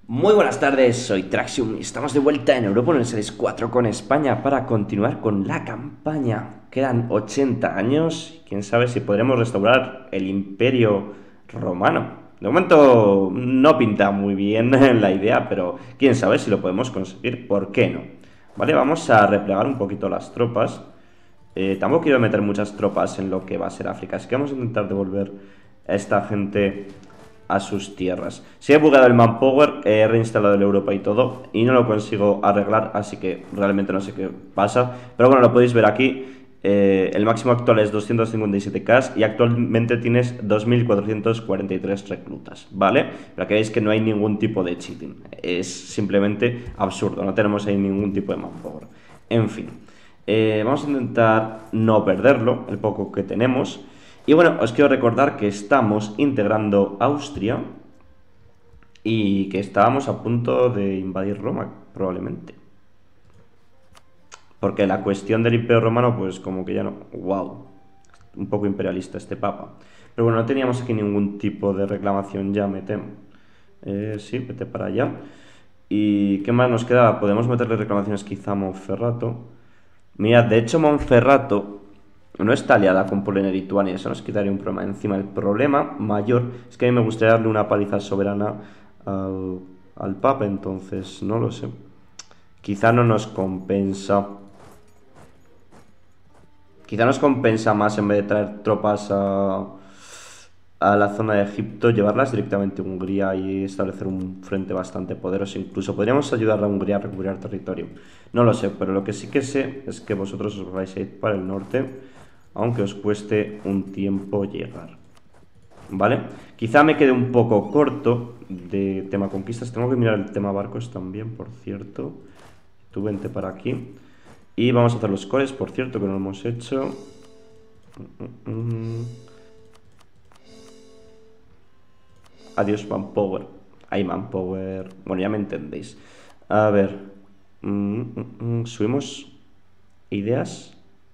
Muy buenas tardes, soy Traxium y estamos de vuelta en Europa Universalis 4 con España para continuar con la campaña. Quedan 80 años y quién sabe si podremos restaurar el Imperio Romano. De momento no pinta muy bien la idea, pero quién sabe si lo podemos conseguir, ¿por qué no? Vale, vamos a replegar un poquito las tropas. Tampoco quiero meter muchas tropas en lo que va a ser África, así que vamos a intentar devolver a esta gente a sus tierras. Si he bugado el manpower, he reinstalado el Europa y todo, y no lo consigo arreglar, así que realmente no sé qué pasa. Pero bueno, lo podéis ver aquí. El máximo actual es 257k y actualmente tienes 2443 reclutas, ¿vale? Para que veáis que no hay ningún tipo de cheating. Es simplemente absurdo, no tenemos ahí ningún tipo de manpower. En fin, vamos a intentar no perderlo, el poco que tenemos. Y bueno, os quiero recordar que estamos integrando Austria y que estábamos a punto de invadir Roma, probablemente. Porque la cuestión del Imperio Romano, pues como que ya no... ¡Wow! Un poco imperialista este papa. Pero bueno, no teníamos aquí ningún tipo de reclamación ya, me temo. Sí, vete para allá. ¿Y qué más nos queda? Podemos meterle reclamaciones quizá a Monferrato. Mira, de hecho Monferrato no está aliada con Polonia y Lituania, eso nos quitaría un problema encima. El problema mayor es que a mí me gustaría darle una paliza soberana al Papa, entonces no lo sé. Quizá no nos compensa. Quizá nos compensa más en vez de traer tropas a la zona de Egipto, llevarlas directamente a Hungría y establecer un frente bastante poderoso. Incluso podríamos ayudar a Hungría a recuperar territorio. No lo sé, pero lo que sí que sé es que vosotros os vais a ir para el norte, aunque os cueste un tiempo llegar. ¿Vale? Quizá me quede un poco corto de tema conquistas. Tengo que mirar el tema barcos también, por cierto. Tú vente para aquí. Y vamos a hacer los cores, por cierto, que no lo hemos hecho. Adiós, manpower. Hay manpower. Bueno, ya me entendéis. A ver. Subimos ideas.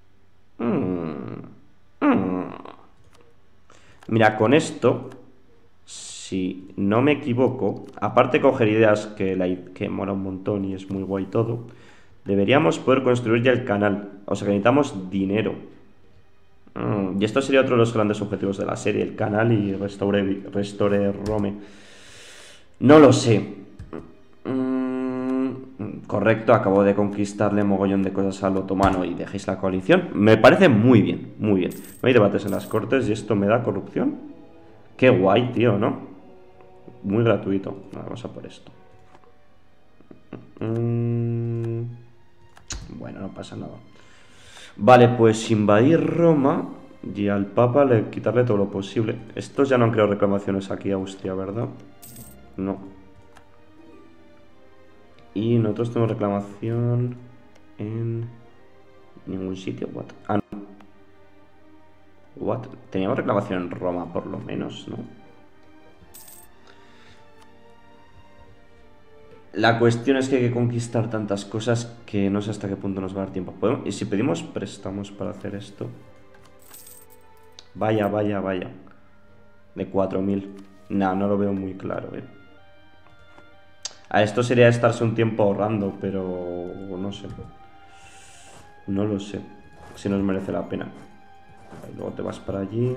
Mira, con esto, si no me equivoco, aparte de coger ideas que mola un montón y es muy guay todo, deberíamos poder construir ya el canal. O sea que necesitamos dinero. Y esto sería otro de los grandes objetivos de la serie, el canal y Restore Rome. No lo sé. Correcto, acabo de conquistarle mogollón de cosas al otomano y dejéis la coalición. Me parece muy bien, muy bien. No hay debates en las cortes y esto me da corrupción. Qué guay, tío, ¿no? Muy gratuito. Vamos a por esto. Bueno, no pasa nada. Vale, pues invadir Roma y al Papa quitarle todo lo posible. Estos ya no han creado reclamaciones aquí a Austria, ¿verdad? No. Y nosotros tenemos reclamación en ningún sitio. What? Ah, no. What? Teníamos reclamación en Roma, por lo menos, ¿no? La cuestión es que hay que conquistar tantas cosas que no sé hasta qué punto nos va a dar tiempo. ¿Y si pedimos préstamos para hacer esto? Vaya, vaya, vaya. De 4000. Nah, no lo veo muy claro, eh. A esto sería estarse un tiempo ahorrando, pero no sé. No lo sé. Si nos merece la pena. Luego te vas para allí.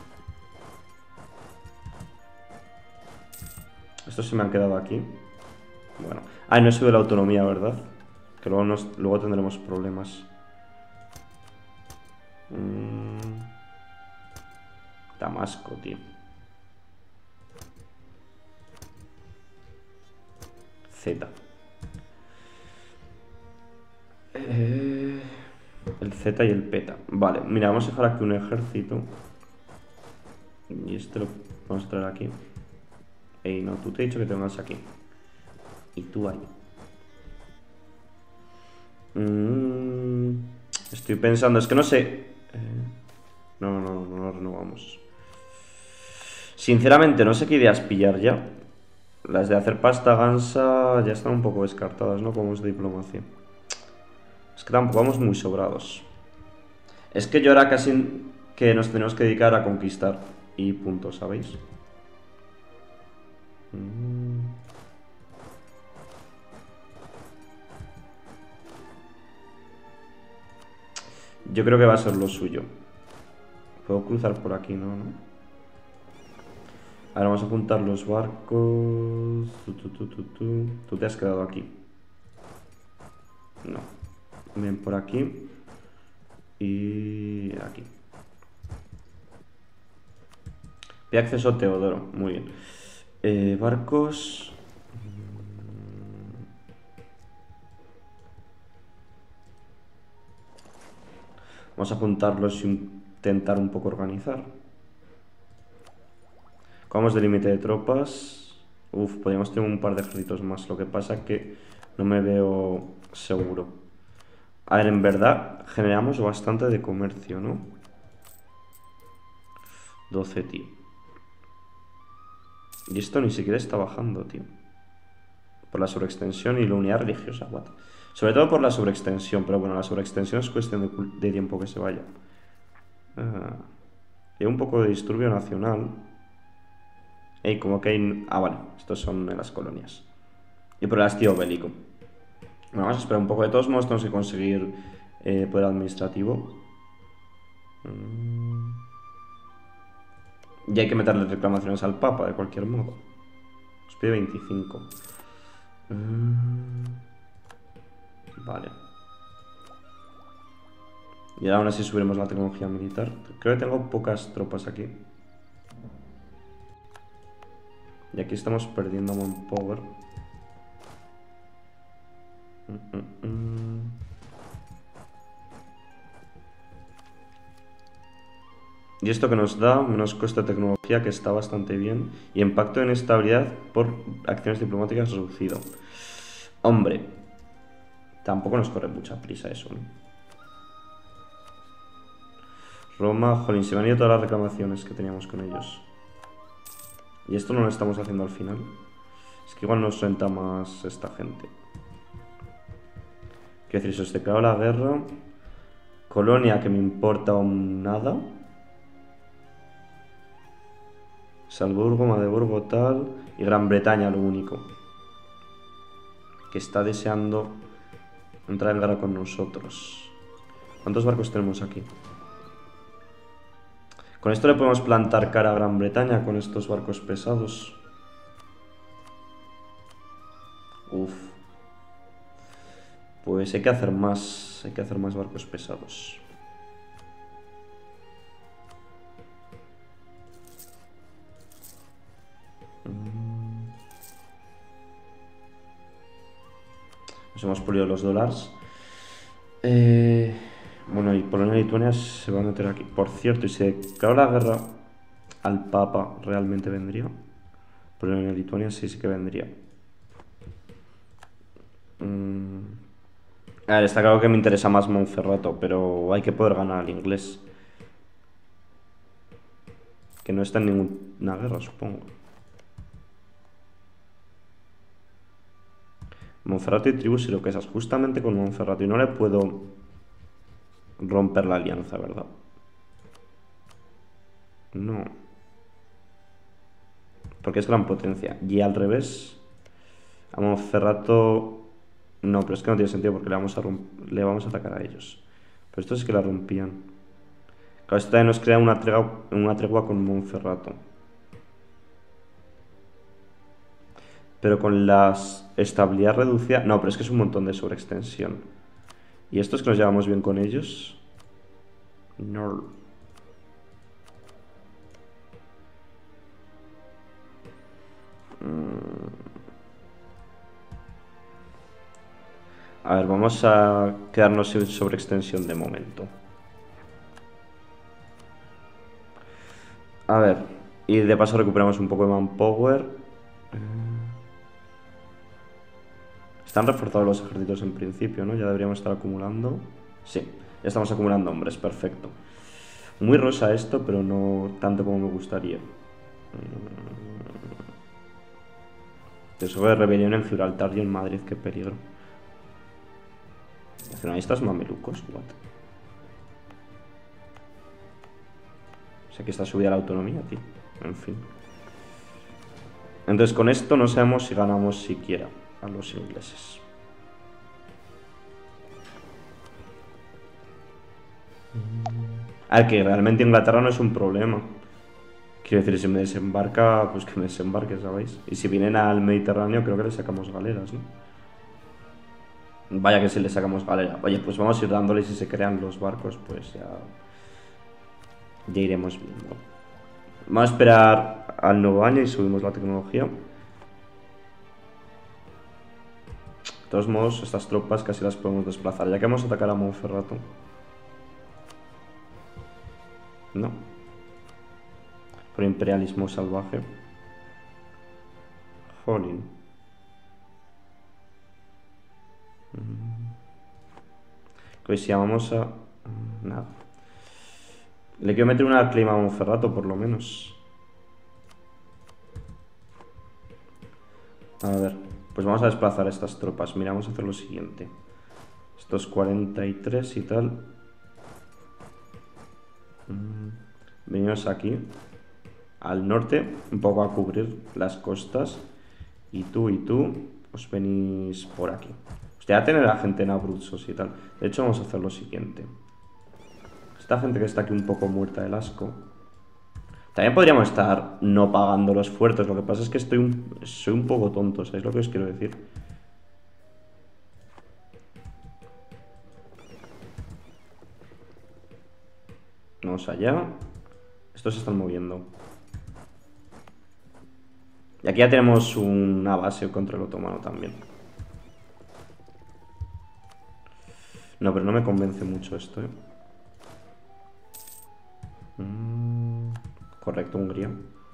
Estos se me han quedado aquí. Bueno. No he subido la autonomía, ¿verdad? Que luego tendremos problemas. Damasco, tío. Z. El Z y el peta. Vale, mira, vamos a dejar aquí un ejército. Y este lo vamos a traer aquí. Ey, no, tú te he dicho que te vengas aquí. Y tú ahí. Estoy pensando, es que no sé. No lo renovamos. Sinceramente, no sé qué ideas pillar ya. Las de hacer pasta gansa ya están un poco descartadas, ¿no? Como es de diplomacia. Es que tampoco vamos muy sobrados. Es que yo ahora casi que nos tenemos que dedicar a conquistar. Y punto, ¿sabéis? Yo creo que va a ser lo suyo. Puedo cruzar por aquí, ¿no? Ahora vamos a apuntar los barcos. Tú te has quedado aquí. No. Ven por aquí. Y aquí. Pide acceso a Teodoro. Muy bien. Barcos. Vamos a apuntarlos y intentar un poco organizar. Vamos de límite de tropas. Uf, podríamos tener un par de ejércitos más. Lo que pasa es que no me veo seguro. A ver, en verdad generamos bastante de comercio, ¿no? 12, tío. Y esto ni siquiera está bajando, tío. Por la sobreextensión y la unidad religiosa, what? Sobre todo por la sobreextensión, pero bueno, la sobreextensión es cuestión de tiempo que se vaya. Hay un poco de disturbio nacional. Y como que hay... Ah, vale, estos son en las colonias. Y por el hastío bélico. Bueno, vamos a esperar un poco. De todos modos tenemos que conseguir poder administrativo. Y hay que meterle reclamaciones al Papa, de cualquier modo. Nos pide 25. Vale. Y ahora aún así subiremos la tecnología militar. Creo que tengo pocas tropas aquí. Y aquí estamos perdiendo manpower. Y esto que nos da menos coste de tecnología, que está bastante bien. Y impacto en estabilidad por acciones diplomáticas reducido. Hombre, tampoco nos corre mucha prisa eso, ¿no? Roma, jolín, se me han ido todas las reclamaciones que teníamos con ellos. Y esto no lo estamos haciendo al final. Es que igual nos renta más esta gente. Quiero decir, si os declaro la guerra... Colonia, que me importa nada. Salzburgo, Magdeburgo, tal... Y Gran Bretaña, lo único. Que está deseando entrar en guerra con nosotros. ¿Cuántos barcos tenemos aquí? Con esto le podemos plantar cara a Gran Bretaña con estos barcos pesados. Uf. Pues hay que hacer más barcos pesados. Nos hemos pulido los dólares. Bueno, y Polonia y Lituania se va a meter aquí. Por cierto, y si declaro la guerra al Papa, ¿realmente vendría? Polonia y Lituania sí que vendría. A ver, está claro que me interesa más Monferrato, pero hay que poder ganar al inglés. Que no está en ninguna guerra, supongo. Monferrato y tribus iroquesas. Justamente con Monferrato. Y no le puedo romper la alianza, ¿verdad? No. Porque es gran potencia. Y al revés, a Monferrato... No, pero es que no tiene sentido porque le vamos a atacar a ellos. Pero esto es que la rompían. Claro, esto también nos crea una tregua con Monferrato. Pero con la estabilidad reducida... No, pero es que es un montón de sobreextensión. ¿Y estos que nos llevamos bien con ellos? No. A ver, vamos a quedarnos sin sobreextensión de momento. A ver, y de paso recuperamos un poco de manpower. Están reforzados los ejércitos en principio, ¿no? Ya deberíamos estar acumulando. Sí, ya estamos acumulando hombres, perfecto. Muy rosa esto, pero no tanto como me gustaría. Eso de rebelión en Gibraltar y en Madrid, qué peligro. Nacionalistas mamelucos, what? O sea que está subida la autonomía, tío. En fin. Entonces con esto no sabemos si ganamos siquiera a los ingleses. A ver, que realmente Inglaterra no es un problema. Quiero decir, si me desembarca, pues que me desembarque, ¿sabéis? Y si vienen al Mediterráneo, creo que le sacamos galeras, ¿no? Vaya que si le sacamos galera. Oye, pues vamos a ir dándole, si se crean los barcos, pues ya iremos viendo. Vamos a esperar al nuevo año y subimos la tecnología. De todos modos, estas tropas casi las podemos desplazar. Ya que vamos a atacar a Monferrato. No. Por imperialismo salvaje. Jolín. Pues si vamos a... Nada. Le quiero meter una clima a Monferrato, por lo menos. A ver, pues vamos a desplazar estas tropas. Mira, vamos a hacer lo siguiente. Estos 43 y tal. Venimos aquí, al norte, un poco a cubrir las costas. Y tú, os venís por aquí. Hostia, a tener a gente en Abruzos y tal. De hecho, vamos a hacer lo siguiente. Esta gente que está aquí un poco muerta del asco. También podríamos estar no pagando los fuertes. Lo que pasa es que soy un poco tonto, ¿sabéis lo que os quiero decir? Vamos allá. Estos se están moviendo. Y aquí ya tenemos una base contra el otomano también. No, pero no me convence mucho esto, ¿eh? Correcto, Hungría.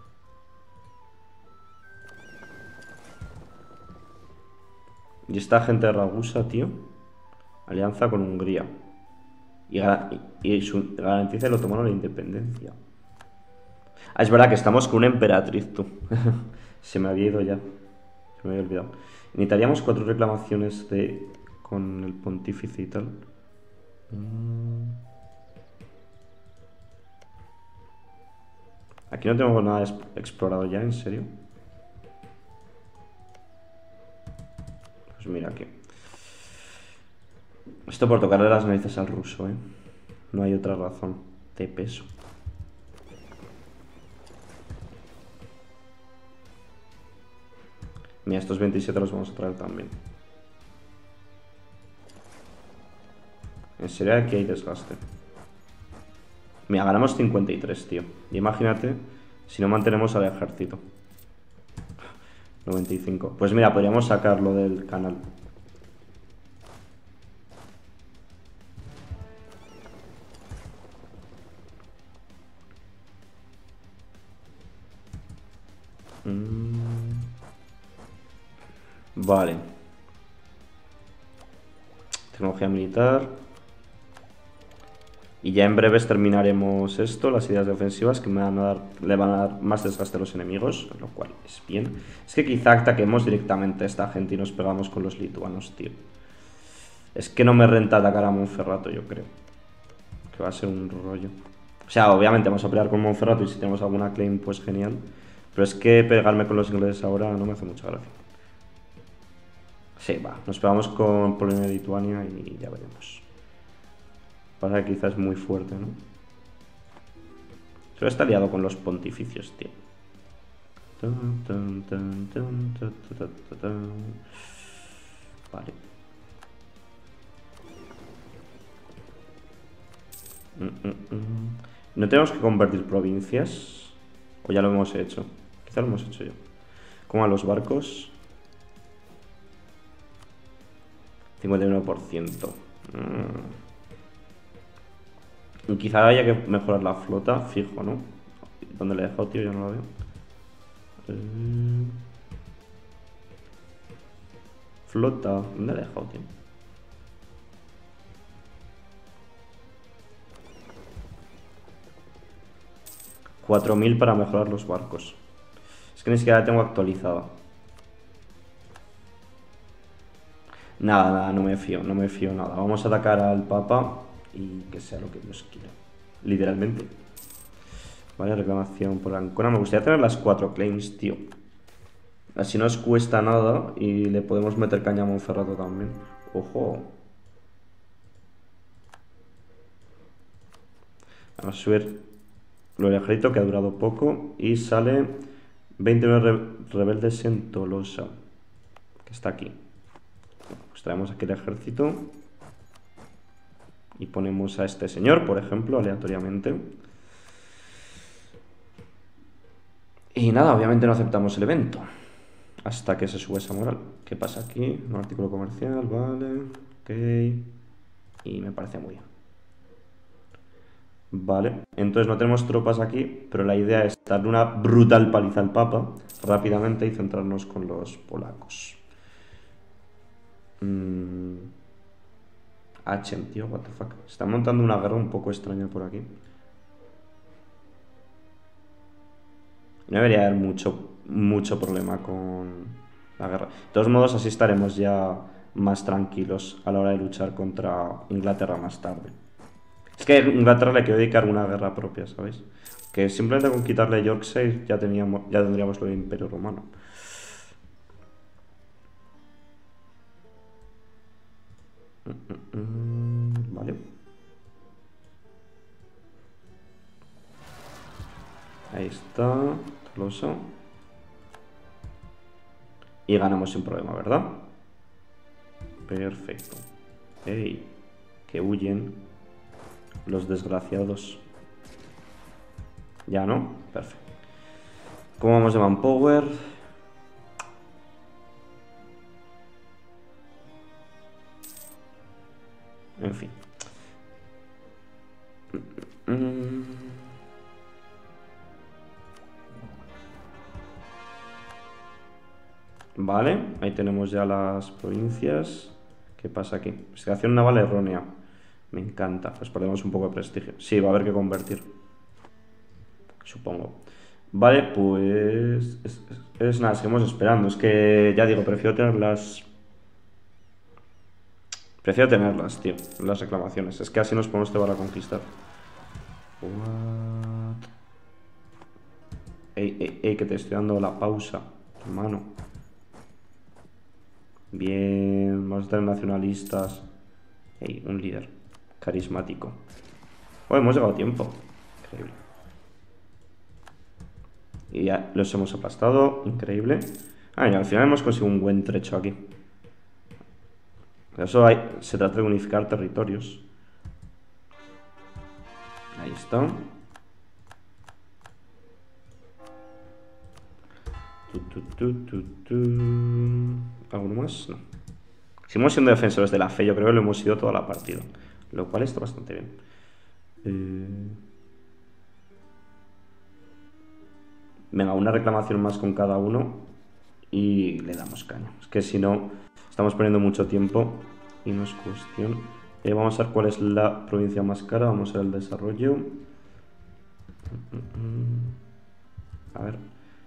Y esta gente de Ragusa, tío. Alianza con Hungría. Y garantiza el otomano la independencia. Ah, es verdad que estamos con una emperatriz, tú. Se me había ido ya. Se me había olvidado. Necesitaríamos 4 reclamaciones con el pontífice y tal. Aquí no tengo nada explorado ya, ¿en serio? Pues mira aquí. Esto por tocarle las narices al ruso, ¿eh? No hay otra razón de peso. Mira, estos 27 los vamos a traer también. En serio, aquí hay desgaste. Mira, ganamos 53, tío. Y imagínate si no mantenemos al ejército. 95. Pues mira, podríamos sacarlo del canal. Vale. Tecnología militar. Y ya en breves terminaremos esto, las ideas defensivas que le van a dar más desgaste a los enemigos, lo cual es bien. Es que quizá ataquemos directamente a esta gente y nos pegamos con los lituanos, tío. Es que no me renta atacar a Monferrato, yo creo. Que va a ser un rollo. O sea, obviamente vamos a pelear con Monferrato y si tenemos alguna claim, pues genial. Pero es que pegarme con los ingleses ahora no me hace mucha gracia. Sí, va, nos pegamos con Polonia y Lituania y ya veremos. Pasa que quizás es muy fuerte, ¿no? Solo está liado con los pontificios, tío. Vale. ¿No tenemos que convertir provincias? ¿O ya lo hemos hecho? Quizá lo hemos hecho yo. ¿Cómo a los barcos? 51%. Y quizá haya que mejorar la flota, fijo, ¿no? ¿Dónde le he dejado, tío? Ya no lo veo. Flota. ¿Dónde le he dejado, tío? $4.000 para mejorar los barcos. Es que ni siquiera la tengo actualizada. Nada, no me fío nada. Vamos a atacar al Papa y que sea lo que Dios quiera. Literalmente. Vale, reclamación por Ancona. Me gustaría tener las 4 claims, tío. Así no nos cuesta nada y le podemos meter caña a Monferrato también. Ojo. Vamos a subir lo del ejército, que ha durado poco. Y sale 29 rebeldes en Tolosa, que está aquí. Pues traemos aquí el ejército. Y ponemos a este señor, por ejemplo, aleatoriamente. Y nada, obviamente no aceptamos el evento hasta que se sube esa moral. ¿Qué pasa aquí? Un artículo comercial, vale. Ok. Y me parece muy bien. Vale, entonces no tenemos tropas aquí, pero la idea es darle una brutal paliza al Papa rápidamente y centrarnos con los polacos. Hm, tío, what the fuck. Está montando una guerra un poco extraña por aquí. No debería haber mucho problema con la guerra. De todos modos, así estaremos ya más tranquilos a la hora de luchar contra Inglaterra más tarde. Es que a Inglaterra le quiero dedicar una guerra propia, ¿sabéis? Que simplemente con quitarle Yorkshire ya tendríamos lo del Imperio Romano. Vale. Ahí está. Tolosa. Y ganamos sin problema, ¿verdad? Perfecto. ¡Ey! Que huyen los desgraciados. ¿Ya no? Perfecto. ¿Cómo vamos de manpower? En fin. Vale, ahí tenemos ya las provincias. ¿Qué pasa aquí? Investigación naval errónea. Me encanta, pues perdemos un poco de prestigio. Sí, va a haber que convertir, supongo. Vale, pues es nada, seguimos esperando. Es que ya digo, prefiero tenerlas, tío, las reclamaciones. Es que así nos podemos llevar a conquistar. What? Ey, que te estoy dando la pausa, hermano. Bien, vamos a tener nacionalistas. Ey, un líder carismático. Oh, hemos llegado a tiempo. Increíble. Y ya los hemos aplastado. Increíble. Ah, y al final hemos conseguido un buen trecho aquí. Eso se trata de unificar territorios. Ahí está. ¿Alguno más? No. Seguimos siendo defensores de la fe. Yo creo que lo hemos sido toda la partida. Lo cual está bastante bien. Venga, una reclamación más con cada uno. Y le damos caña. Es que si no, estamos perdiendo mucho tiempo. Y no es cuestión. Vamos a ver cuál es la provincia más cara. Vamos a ver el desarrollo. A ver.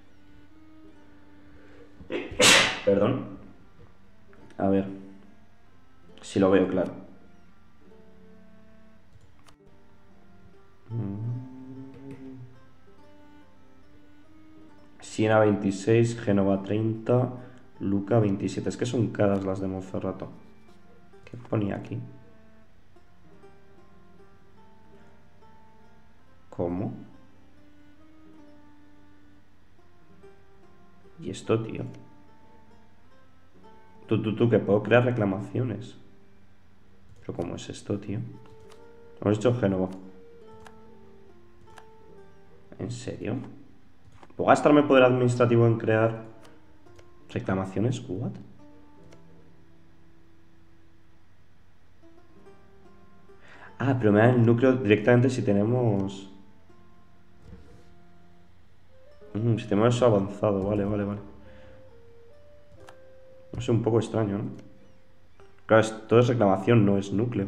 Perdón. A ver. Si lo veo claro. Siena 26, Génova 30, Luca 27. Es que son caras las de Monferrato. ¿Qué ponía aquí? ¿Cómo? ¿Y esto, tío? Que puedo crear reclamaciones. ¿Pero cómo es esto, tío? Hemos hecho Génova. ¿En serio? ¿Puedo gastarme poder administrativo en crear reclamaciones? ¿What? Ah, pero me da el núcleo directamente si tenemos... si tenemos eso avanzado, vale. Es un poco extraño, ¿no? Claro, todo es reclamación, no es núcleo.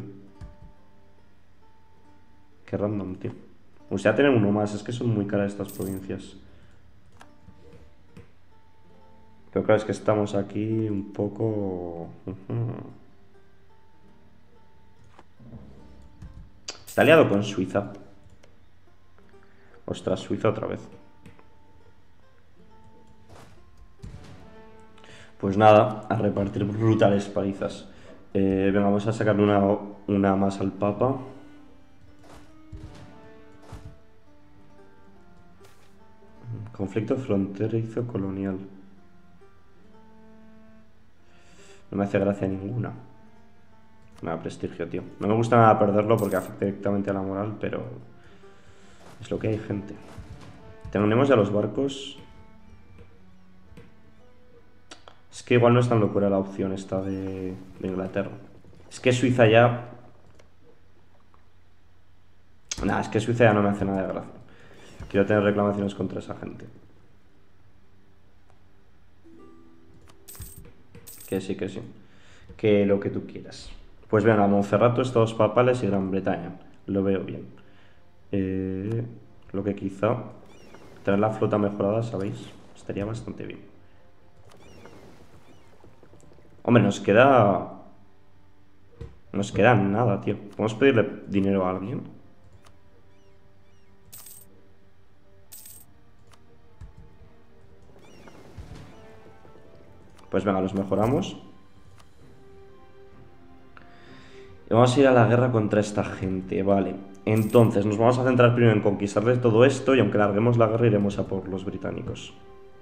Qué random, tío. Me gustaría tener uno más, es que son muy caras estas provincias. Pero claro, es que estamos aquí un poco... Está aliado con Suiza. Ostras, Suiza otra vez. Pues nada, a repartir brutales palizas. Venga, vamos a sacarle una más al Papa. Conflicto fronterizo colonial. No me hace gracia ninguna. Me da prestigio, tío. No me gusta nada perderlo porque afecta directamente a la moral, pero es lo que hay, gente. Tenemos ya los barcos. Es que igual no es tan locura la opción esta de Inglaterra. Es que Suiza ya... Nah, es que Suiza ya no me hace nada de gracia. Quiero tener reclamaciones contra esa gente. Que sí, que sí. Que lo que tú quieras. Pues venga, Monferrato, Estados Papales y Gran Bretaña. Lo veo bien. Lo que quizá... Traer la flota mejorada, ¿sabéis? Estaría bastante bien. Hombre, nos queda... Nos queda nada, tío. ¿Podemos pedirle dinero a alguien? Pues venga, los mejoramos. Y vamos a ir a la guerra contra esta gente, vale. Entonces, nos vamos a centrar primero en conquistarles todo esto y aunque larguemos la guerra iremos a por los británicos.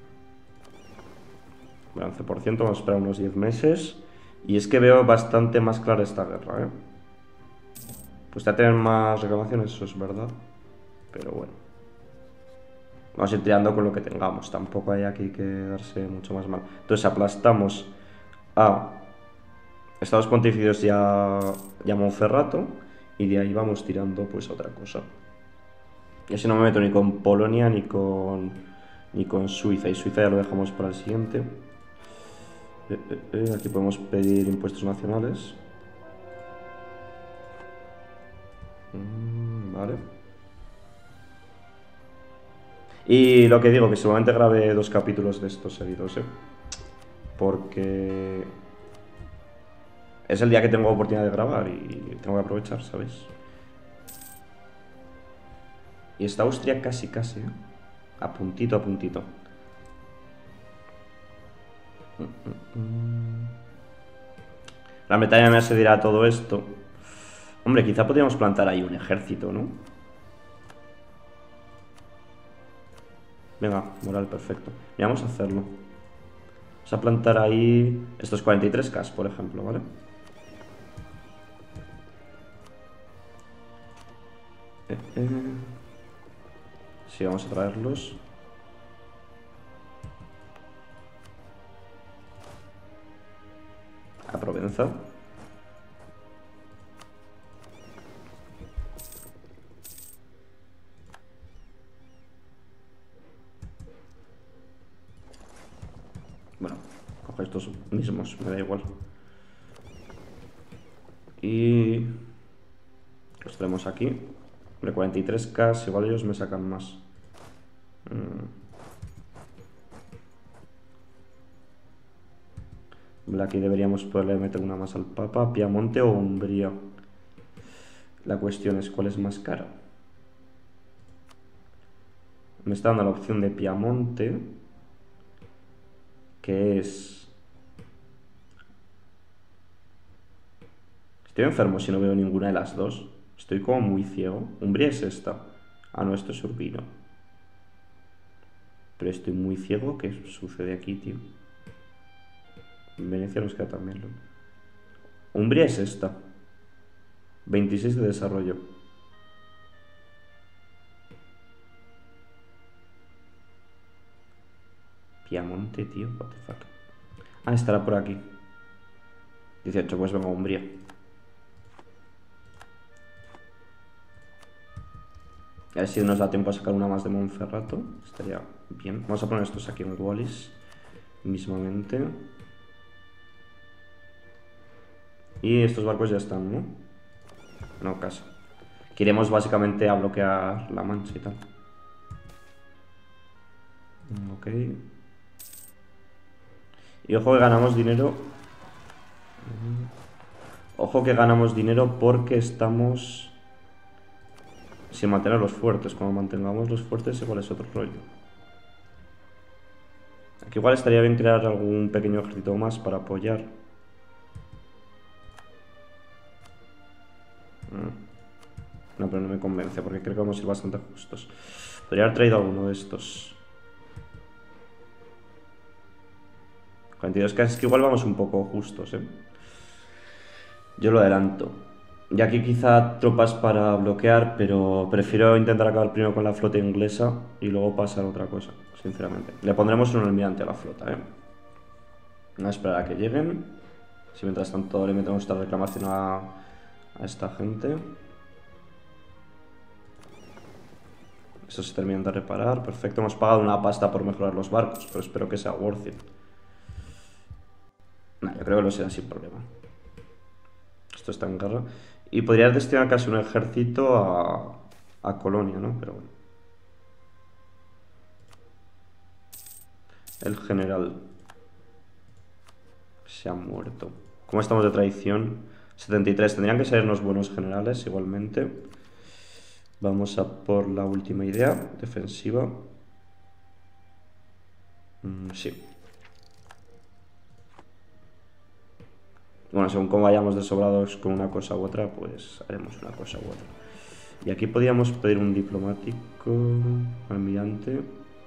Bueno, 11%, vamos a esperar unos 10 meses. Y es que veo bastante más clara esta guerra, ¿eh? Pues ya tener más reclamaciones, eso es verdad. Pero bueno. Vamos a ir tirando con lo que tengamos. Tampoco hay aquí que darse mucho más mal. Entonces aplastamos a Estados Pontificios y a Monferrato. Y de ahí vamos tirando pues a otra cosa. Y así no me meto ni con Polonia ni con Suiza. Y Suiza ya lo dejamos para el siguiente. Aquí podemos pedir impuestos nacionales. Vale. Y lo que digo, que seguramente grabe 2 capítulos de estos seguidos, porque es el día que tengo oportunidad de grabar y tengo que aprovechar, ¿sabéis? Y está Austria casi, casi, a puntito, a puntito. La Bretaña me asedirá todo esto. Hombre, quizá podríamos plantar ahí un ejército, ¿no? Venga, moral, perfecto. Y vamos a hacerlo. Vamos a plantar ahí estos 43K, por ejemplo, ¿vale? Sí, vamos a traerlos. A Provenza. Bueno, coge estos mismos, me da igual. Y los tenemos aquí. De 43K, igual ellos me sacan más. Aquí deberíamos poderle meter una más al Papa. Piamonte o Umbría. La cuestión es cuál es más caro. Me está dando la opción de Piamonte, que es... Estoy enfermo si no veo ninguna de las dos. Estoy como muy ciego. Umbría es esta. Ah, no, esto es Urbino. Pero estoy muy ciego. ¿Qué sucede aquí, tío? En Venecia nos queda también. Umbría es esta. 26 de desarrollo. Piamonte, tío. What the fuck. Ah, estará por aquí. 18, pues venga, Umbría. A ver si nos da tiempo a sacar una más de Monferrato. Estaría bien. Vamos a poner estos aquí en Wallis. Mismamente. Y estos barcos ya están, ¿no? No, casi. Que iremos básicamente a bloquear la Mancha y tal. Ok. Y ojo que ganamos dinero. Ojo que ganamos dinero porque estamos sin mantener los fuertes. Cuando mantengamos los fuertes igual es otro rollo. Aquí igual estaría bien crear algún pequeño ejército más para apoyar. No, pero no me convence porque creo que vamos a ir bastante justos. Podría haber traído alguno de estos. 42 es que igual vamos un poco justos, ¿eh? Yo lo adelanto. Y aquí quizá tropas para bloquear, pero prefiero intentar acabar primero con la flota inglesa y luego pasar a otra cosa, sinceramente. Le pondremos un almirante a la flota, ¿eh? Vamos a esperar a que lleguen. Si mientras tanto le metemos esta reclamación a esta gente. Eso se termina de reparar. Perfecto, hemos pagado una pasta por mejorar los barcos, pero espero que sea worth it. No, yo creo que lo será sin problema. Esto está en guerra. Y podrías destinar casi un ejército a Colonia, ¿no? Pero bueno. El general se ha muerto. ¿Cómo estamos de traición? 73. Tendrían que ser unos buenos generales igualmente. Vamos a por la última idea. Defensiva. Sí. Bueno, según cómo vayamos de sobrados con una cosa u otra, pues haremos una cosa u otra. Y aquí podríamos pedir un diplomático almirante.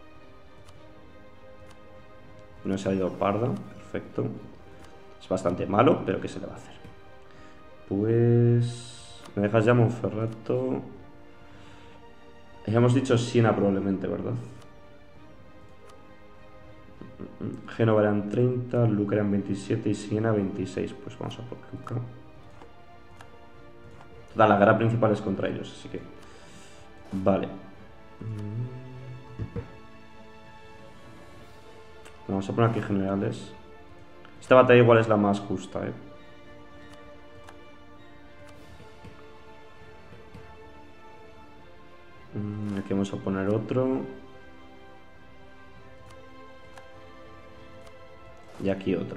No se ha ido parda, perfecto. Es bastante malo, pero ¿qué se le va a hacer? Pues... ¿me dejas ya Monferrato? Ya hemos dicho Siena probablemente, ¿verdad? Génova eran 30, Luca eran 27 y Siena 26. Pues vamos a por Luca. Total, la guerra principal es contra ellos, así que... Vale. Vamos a poner aquí generales. Esta batalla igual es la más justa, ¿eh? Aquí vamos a poner otro. Y aquí otro.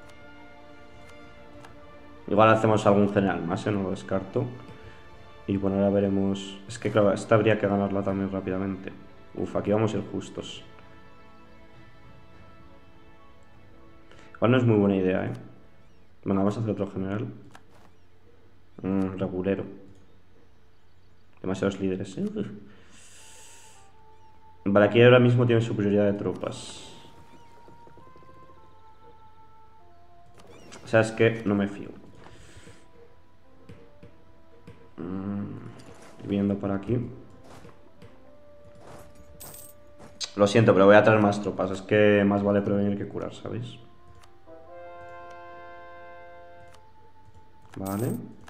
Igual hacemos algún general más, no lo descarto. Y bueno, ahora veremos... Es que claro, esta habría que ganarla también rápidamente. Uf, aquí vamos a ir justos. Igual no es muy buena idea, ¿eh? Bueno, vamos a hacer otro general. Regulero. Demasiados líderes, ¿eh? Vale, aquí ahora mismo tiene superioridad de tropas. O sea, es que no me fío. Viendo por aquí. Lo siento, pero voy a traer más tropas. Es que más vale prevenir que curar, ¿sabéis? Vale.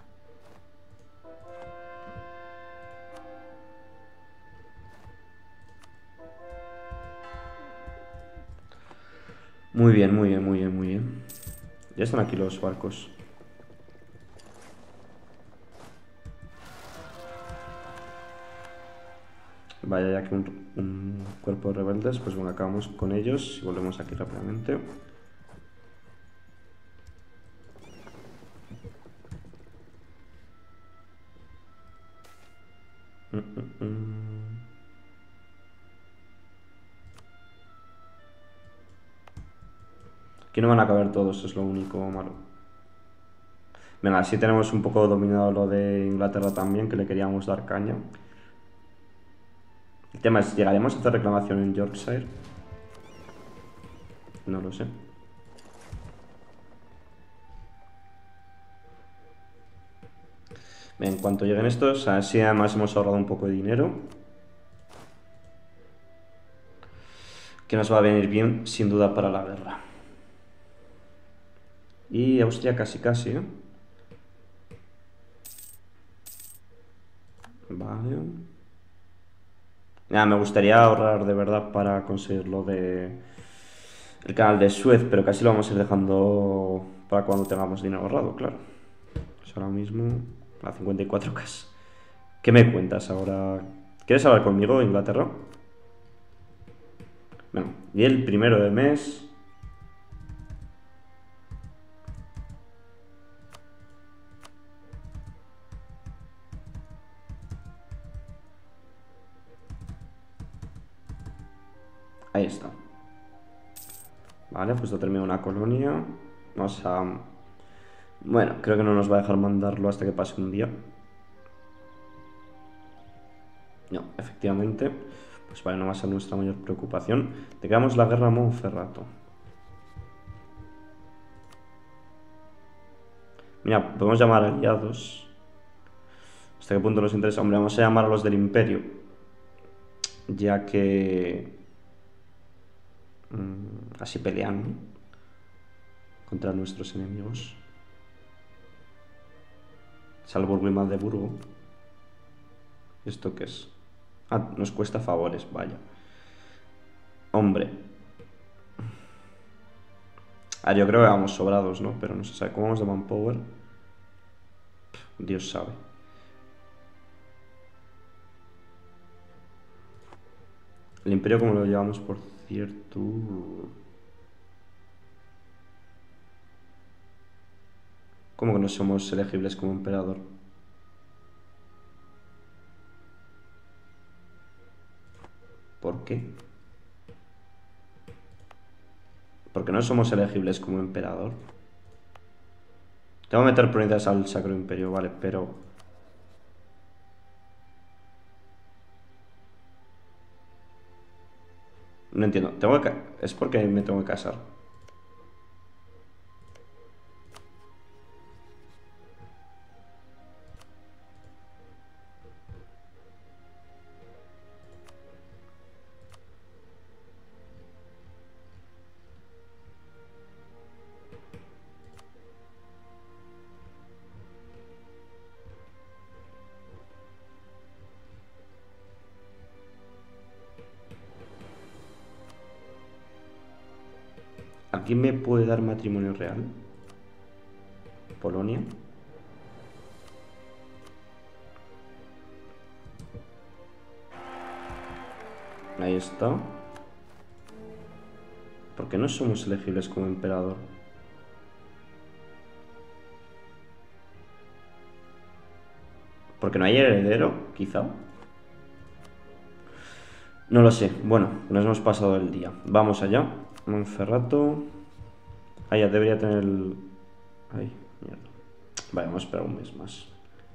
Muy bien, muy bien, muy bien, muy bien. Ya están aquí los barcos. Vaya, ya que un cuerpo de rebeldes, pues bueno, acabamos con ellos y volvemos aquí rápidamente. Aquí no van a caber todos, es lo único malo. Venga, así tenemos un poco dominado lo de Inglaterra también, que le queríamos dar caña. El tema es, ¿llegaremos a hacer reclamación en Yorkshire? No lo sé. En cuanto lleguen estos, así además hemos ahorrado un poco de dinero. Que nos va a venir bien, sin duda, para la guerra. Y Austria casi casi, ¿eh? Vale. Me gustaría ahorrar de verdad para conseguir lo de el canal de Suez, pero casi lo vamos a ir dejando para cuando tengamos dinero ahorrado, claro. Pues ahora mismo a 54K. ¿Qué me cuentas ahora? ¿Quieres hablar conmigo, Inglaterra? Bueno, y el primero del mes... Ahí está. Vale, pues lo termino una colonia. Vamos a... Bueno, creo que no nos va a dejar mandarlo hasta que pase un día. No, efectivamente. Pues vale, no va a ser nuestra mayor preocupación. Te quedamos la guerra a Monferrato. Mira, podemos llamar aliados. ¿Hasta qué punto nos interesa? Hombre, vamos a llamar a los del Imperio. Ya que... así pelean, ¿no? Contra nuestros enemigos. Salvo el Magdeburgo. ¿Esto qué es? Ah, nos cuesta favores, vaya. Hombre. Ah, yo creo que vamos sobrados, ¿no? Pero no se sabe cómo vamos de manpower. Dios sabe. El Imperio, ¿cómo lo llevamos, por cierto? ¿Cómo que no somos elegibles como emperador? ¿Por qué? ¿Por qué no somos elegibles como emperador? Tengo que meter provincias al Sacro Imperio, vale, pero... No entiendo. Es porque me tengo que casar. ¿Alguien me puede dar matrimonio real? Polonia. Ahí está. ¿Por qué no somos elegibles como emperador? ¿Porque no hay heredero, quizá? No lo sé. Bueno, nos hemos pasado el día. Vamos allá. Monferrato. Ah, ya debería tener el... Ay, mierda. Vale, vamos a esperar un mes más.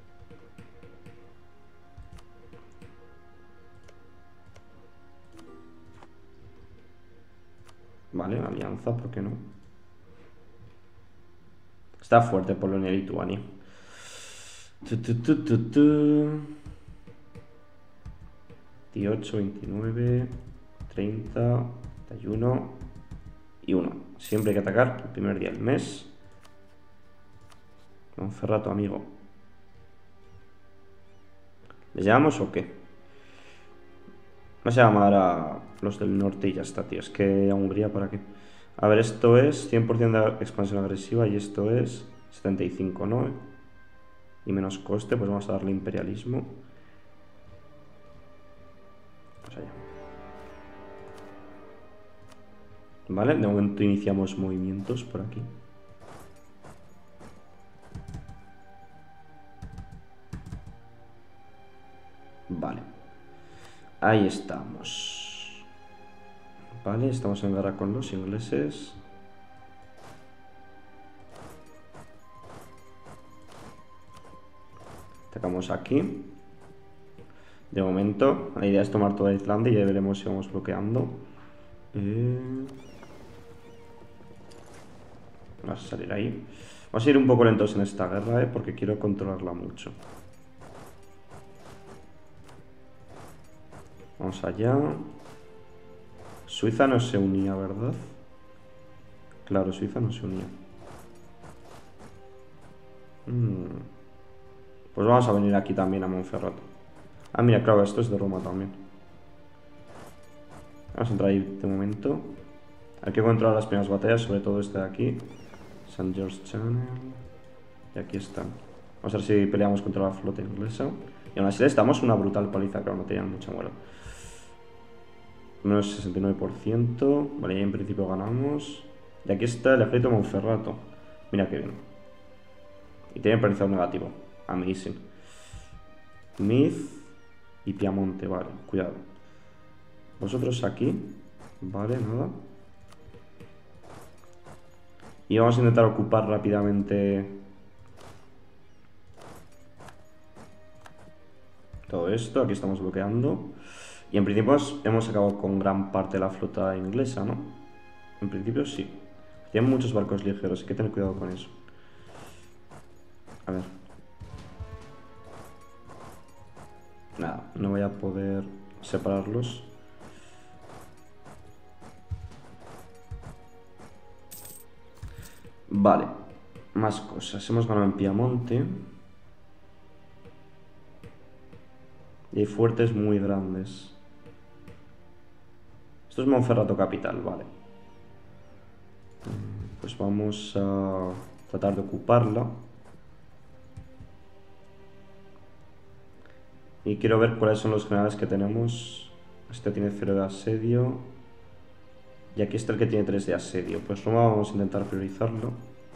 Vale, alianza, ¿por qué no? Está fuerte Polonia y Lituania. 18, 29, 30, 31 y 1. Siempre hay que atacar el primer día del mes. Monferrato, amigo. ¿Les llamamos o qué? Vamos a llamar a los del norte y ya está, tío. Es que a Hungría, ¿para qué? A ver, esto es 100% de expansión agresiva y esto es 75, ¿no? Y menos coste, pues vamos a darle imperialismo. Pues allá. Vale, de momento iniciamos movimientos por aquí. Vale. Ahí estamos. Vale, estamos en guerra con los ingleses. Atacamos aquí. De momento, la idea es tomar toda Islandia y ya veremos si vamos bloqueando. Vamos a salir ahí. Vamos a ir un poco lentos en esta guerra, porque quiero controlarla mucho. Vamos allá. Suiza no se unía, ¿verdad? Claro, Suiza no se unía. Pues vamos a venir aquí también a Monferrato. Ah, mira, claro, esto es de Roma también. Vamos a entrar ahí de momento. Hay que controlar las primeras batallas, sobre todo este de aquí. St. George Channel. Y aquí están. Vamos a ver si peleamos contra la flota inglesa. Y aún así les damos una brutal paliza, claro, no tenían mucha muela. Menos 69%. Vale, ya en principio ganamos. Y aquí está el ejército de Monferrato. Mira qué bien. Y tiene palizado negativo. Amazing. Meath y Piamonte, vale, cuidado. Vosotros aquí. Vale, nada. Y vamos a intentar ocupar rápidamente todo esto. Aquí estamos bloqueando. Y en principio hemos acabado con gran parte de la flota inglesa, ¿no? En principio sí. Tienen muchos barcos ligeros, hay que tener cuidado con eso. A ver. Nada, no voy a poder separarlos. Vale, más cosas. Hemos ganado en Piamonte. Y hay fuertes muy grandes. Esto es Monferrato capital, vale. Pues vamos a tratar de ocuparla. Y quiero ver cuáles son los generales que tenemos. Este tiene 0 de asedio. Y aquí está el que tiene 3 de asedio. Pues Roma vamos a intentar priorizarlo.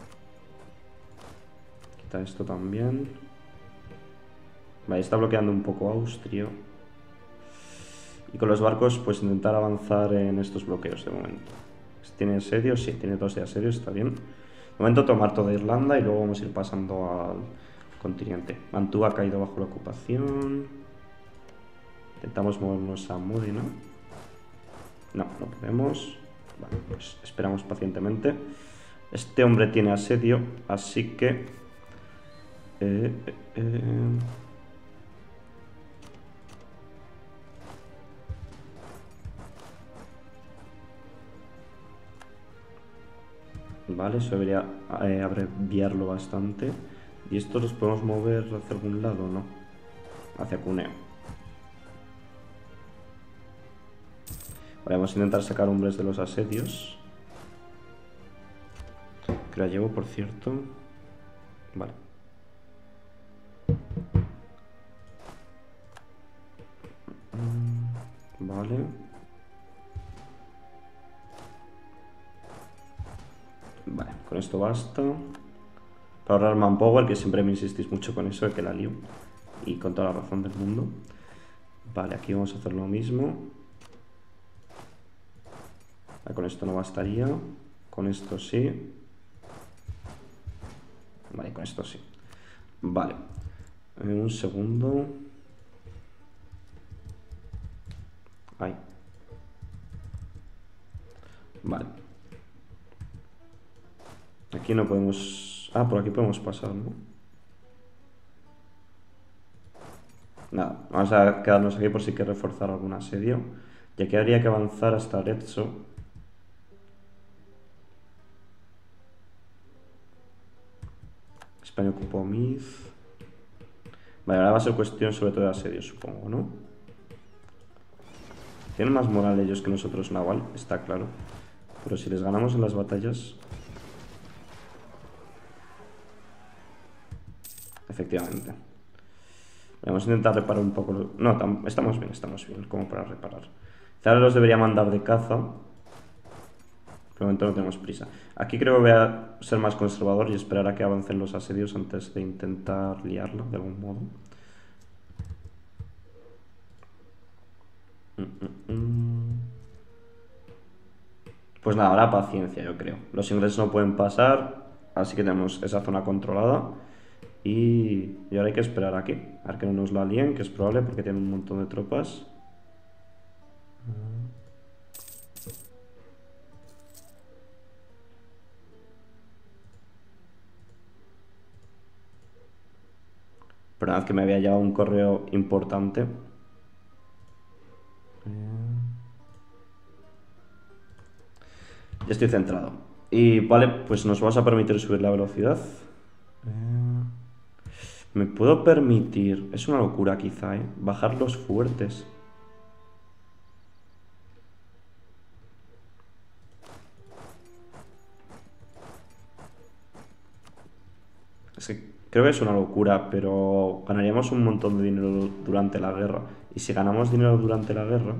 Quita esto también. Vale, está bloqueando un poco Austria. Y con los barcos pues intentar avanzar en estos bloqueos de momento. ¿Tiene asedio? Sí, tiene 2 de asedio, está bien. De momento tomar toda Irlanda y luego vamos a ir pasando al continente. Mantua ha caído bajo la ocupación. Intentamos movernos a Módena. No, no podemos. Vale, pues esperamos pacientemente. Este hombre tiene asedio, así que... Vale, eso debería abreviarlo bastante. ¿Y estos los podemos mover hacia algún lado o no? Hacia Cuneo. Vale, vamos a intentar sacar hombres de los asedios. Que la llevo, por cierto. Vale. Vale. Vale, con esto basta. Para ahorrar manpower, que siempre me insistís mucho con eso, de que la lío. Y con toda la razón del mundo. Vale, aquí vamos a hacer lo mismo. Vale, con esto no bastaría. Con esto sí. Vale, con esto sí. Vale. Un segundo. Ahí. Vale. Aquí no podemos... Ah, por aquí podemos pasar, ¿no? Nada, vamos a quedarnos aquí por si hay que reforzar algún asedio. Y aquí habría que avanzar hasta Arezzo. España ocupó Miz. Vale, ahora va a ser cuestión sobre todo de asedio, supongo, ¿no? Tienen más moral ellos que nosotros naval, está claro. Pero si les ganamos en las batallas... Efectivamente. Vamos a intentar reparar un poco... No, estamos bien, como para reparar. Ahora los debería mandar de caza. Por el momento no tenemos prisa. Aquí creo que voy a ser más conservador y esperar a que avancen los asedios antes de intentar liarlo de algún modo. Pues nada, ahora paciencia, yo creo. Los ingleses no pueden pasar, así que tenemos esa zona controlada. Y ahora hay que esperar aquí, a ver que no nos la líen, que es probable porque tienen un montón de tropas. Perdonad que me había llegado un correo importante. Ya estoy centrado. Y vale, pues nos vamos a permitir subir la velocidad. Me puedo permitir, es una locura quizá, bajar los fuertes. Es que creo que es una locura, pero ganaríamos un montón de dinero durante la guerra. Y si ganamos dinero durante la guerra...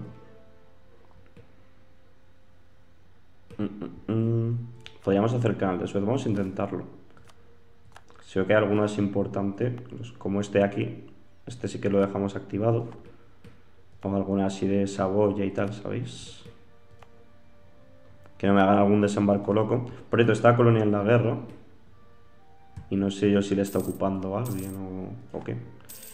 podríamos hacer canal de Suez, vamos a intentarlo. Si veo que hay alguno es importante, pues como este aquí, este sí que lo dejamos activado. O alguna así de Saboya y tal, ¿sabéis? Que no me hagan algún desembarco loco. Por cierto, está Colonia en la guerra. Y no sé yo si le está ocupando a alguien o qué.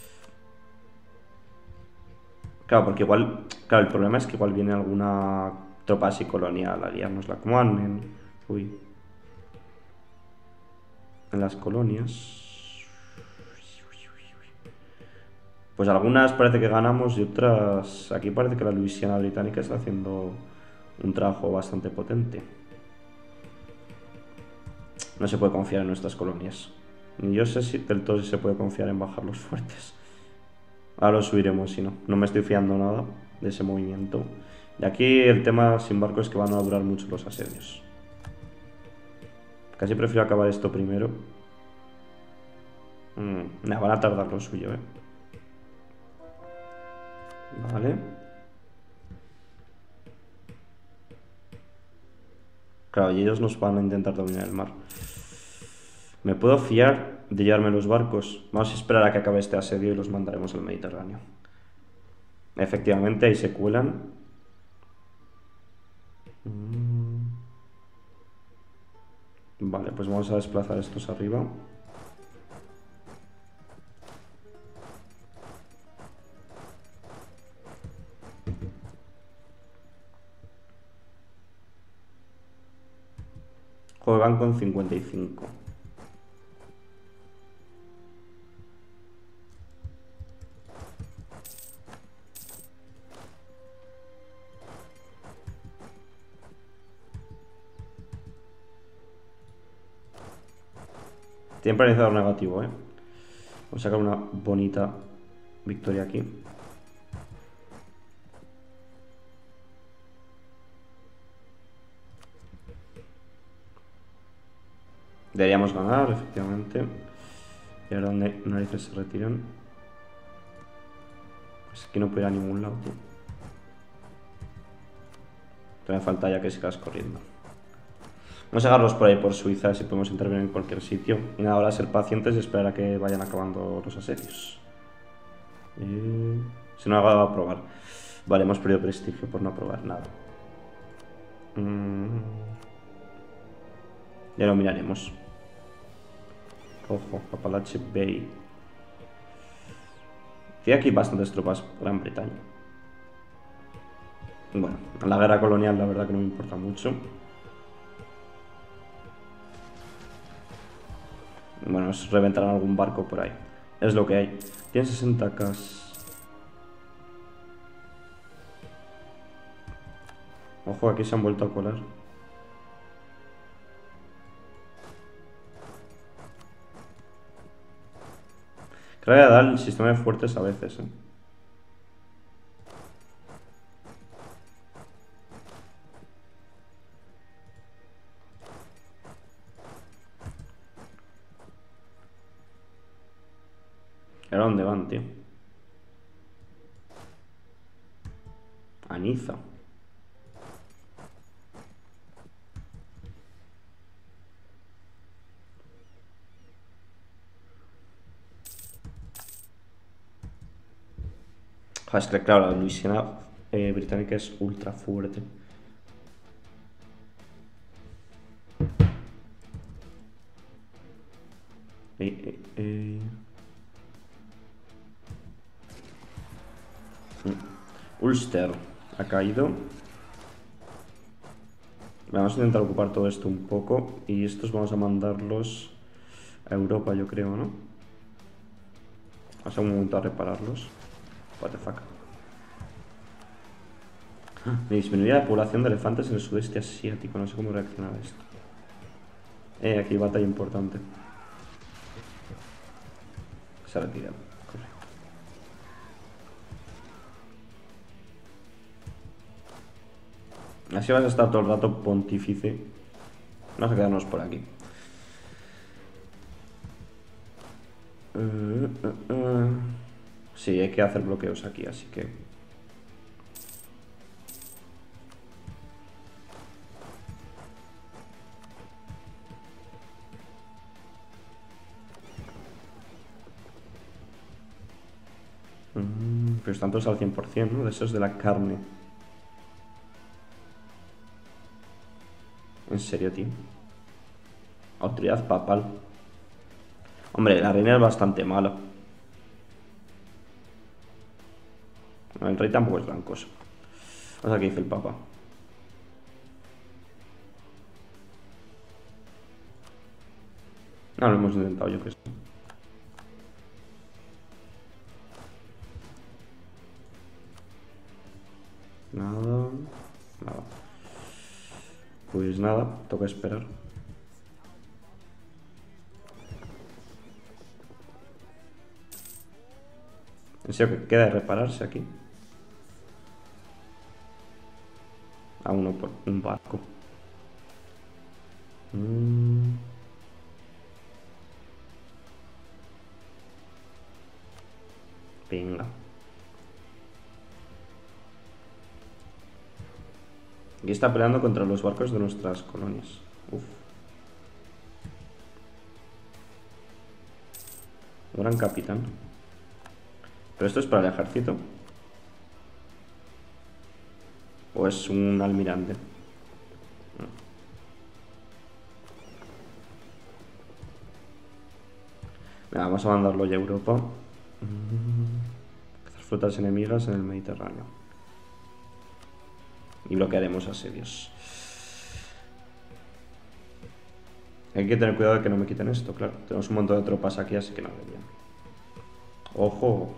Claro, porque igual... Claro, el problema es que igual viene alguna tropa así colonial a liárnosla. Como uy. En las colonias... Pues algunas parece que ganamos y otras... Aquí parece que la Luisiana británica está haciendo un trabajo bastante potente. No se puede confiar en nuestras colonias. Ni yo sé si del todo si se puede confiar en bajar los fuertes. Ahora lo subiremos si no. No me estoy fiando nada de ese movimiento. Y aquí el tema sin barco es que van a durar mucho los asedios. Casi prefiero acabar esto primero. Van a tardar lo suyo, ¿eh? Vale. Claro, y ellos nos van a intentar dominar el mar. ¿Me puedo fiar de llevarme los barcos? Vamos a esperar a que acabe este asedio y los mandaremos al Mediterráneo. Efectivamente, ahí se cuelan. Vale, pues vamos a desplazar estos arriba. Juegan con 55. Tienen planificador negativo, ¿eh? Vamos a sacar una bonita victoria aquí. Deberíamos ganar, efectivamente. Y ahora donde narices se retiran. Pues aquí no puede ir a ningún lado, tío. Todavía falta ya que sigas corriendo. Vamos a dejarlos por ahí por Suiza, si podemos intervenir en cualquier sitio. Y nada, ahora ser pacientes y esperar a que vayan acabando los asedios. Si no, va a probar. Vale, hemos perdido prestigio por no probar nada. Ya lo miraremos. Ojo, Apalache Bay. Tiene aquí bastantes tropas Gran Bretaña. Bueno, la guerra colonial la verdad que no me importa mucho. Bueno, nos reventarán algún barco por ahí. Es lo que hay. Tiene 60k. Ojo, aquí se han vuelto a colar. Creo que da el sistema de fuertes a veces, ¿eh? ¿A dónde van, tío? A Niza. Es que claro, la Luisiana británica es ultra fuerte. Ulster ha caído. Vamos a intentar ocupar todo esto un poco. Y estos vamos a mandarlos a Europa, yo creo, ¿no? Vamos a un momento a repararlos. What the fuck. Me disminuye la población de elefantes en el sudeste asiático. No sé cómo reaccionar a esto. Aquí batalla importante. Se ha retirado. Correcto. Así vas a estar todo el rato pontífice. Vamos a quedarnos por aquí. Sí, hay que hacer bloqueos aquí, así que... Pero están todos al 100%, ¿no? De esos de la carne. En serio, tío. Autoridad papal. Hombre, la reina es bastante mala. El rey tampoco es gran cosa. Vamos a ver qué dice el papa. No, lo hemos intentado, yo que sé. Nada. Nada. Pues nada, toca esperar. En serio que queda de repararse aquí. A uno por un barco. Venga. Aquí está peleando contra los barcos de nuestras colonias. Uf. Gran capitán. ¿Pero esto es para el ejército? ¿O es un almirante? Venga, vamos a mandarlo ya a Europa. Cazar flotas enemigas en el Mediterráneo. Y bloquearemos asedios. Hay que tener cuidado de que no me quiten esto, claro. Tenemos un montón de tropas aquí, así que no deberían. ¡Ojo!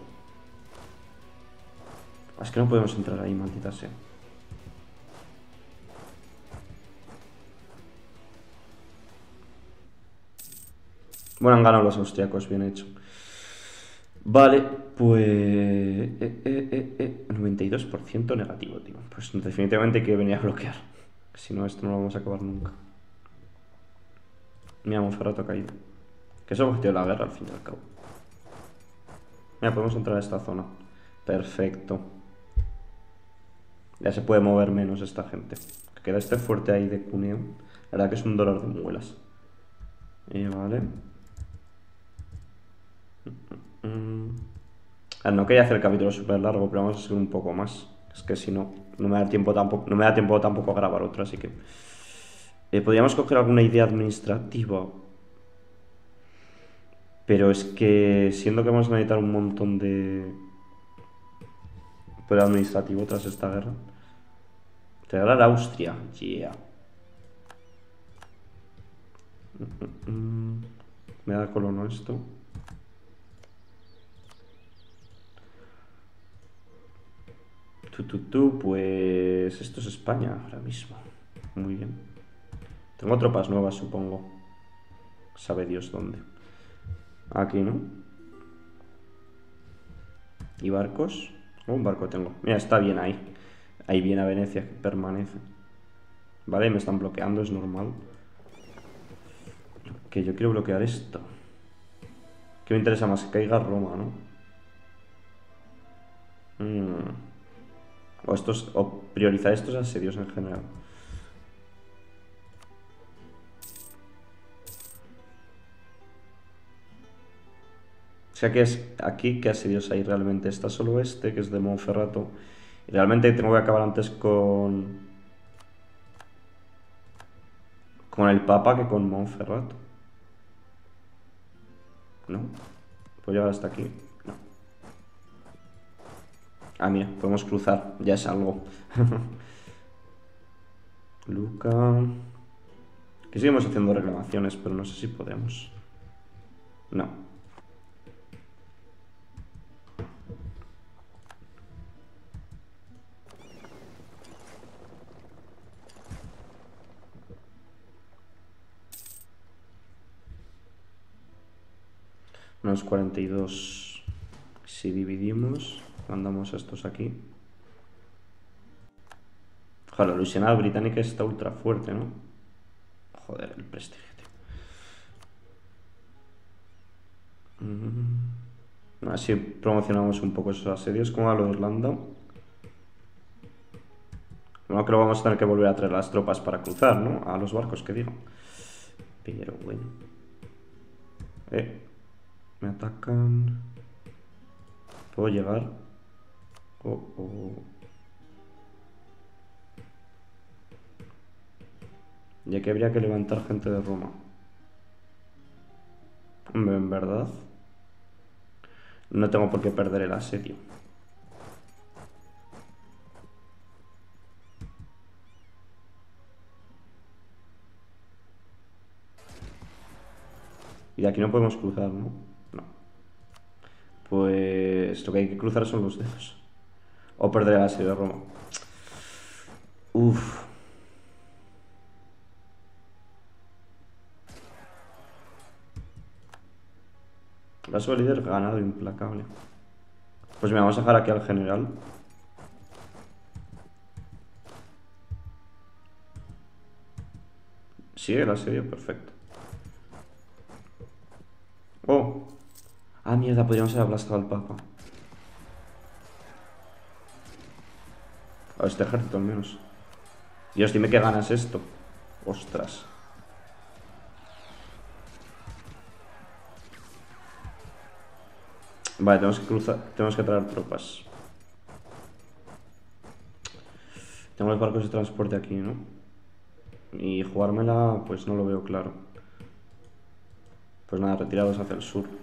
Es que no podemos entrar ahí, maldita sea. Bueno, han ganado los austriacos, bien hecho. Vale, pues... 92% negativo, tío. Pues definitivamente hay que venir a bloquear. Si no, esto no lo vamos a acabar nunca. Mira, Monferrato ha caído. Que es el objetivo de la guerra, al fin y al cabo. Mira, podemos entrar a esta zona. Perfecto. Ya se puede mover menos esta gente. Queda este fuerte ahí de Cuneo. La verdad que es un dolor de muelas. Vale. No quería hacer el capítulo súper largo, pero vamos a hacer un poco más. Es que si no, no me da tiempo tampoco a grabar otro, así que... podríamos coger alguna idea administrativa. Pero es que, siendo que vamos a necesitar un montón de... poder administrativo tras esta guerra. Integrar Austria, yeah. Me da colono esto. Pues esto es España ahora mismo. Muy bien. Tengo tropas nuevas, supongo. Sabe Dios dónde. Aquí, ¿no? ¿Y barcos? Oh, un barco tengo. Mira, está bien ahí. Ahí viene a Venecia, que permanece. Vale, me están bloqueando, es normal. Que yo quiero bloquear esto. ¿Qué me interesa más? Que caiga Roma, ¿no? O priorizar estos asedios en general. O sea que es aquí, ¿qué asedios hay realmente? Está solo este, que es de Monferrato. Y realmente tengo que acabar antes con el Papa que con Monferrato. ¿No? ¿Puedo llegar hasta aquí? No. Ah, mira, podemos cruzar. Ya es algo. Luca... Que seguimos haciendo reclamaciones, pero no sé si podemos. No. Menos 42. Si dividimos, mandamos estos aquí. Joder, la Luisiana británica está ultra fuerte, ¿no? Joder, el prestigio, tío. Así promocionamos un poco esos asedios. ¿Cómo va lo de Irlanda? Bueno, creo que vamos a tener que volver a traer las tropas para cruzar, ¿no? A los barcos, que digo. Pero bueno. Me atacan. ¿Puedo llegar? Ya que habría que levantar gente de Roma. Hombre, en verdad, no tengo por qué perder el asedio. Y de aquí no podemos cruzar, ¿no? No. Pues lo que hay que cruzar son los dedos. O perder el asedio de Roma. Uf. Vaso líder ganado, implacable. Pues me vamos a dejar aquí al general. Sigue el asedio, perfecto. Oh. Ah, mierda, podríamos haber aplastado al papa. A este ejército al menos. Dios, dime que ganas esto. Ostras. Vale, tenemos que cruzar, tenemos que traer tropas. Tengo los barcos de transporte aquí, ¿no? Y jugármela, pues no lo veo claro. Pues nada, retirados hacia el sur.